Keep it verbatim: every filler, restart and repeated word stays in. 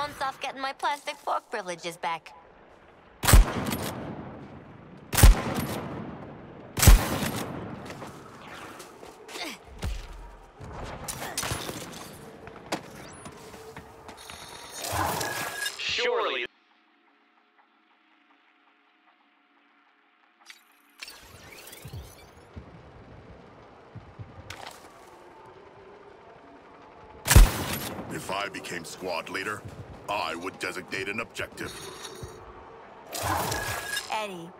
months off getting my plastic fork privileges back. Surely. If I became squad leader, I would designate an objective. Eddie,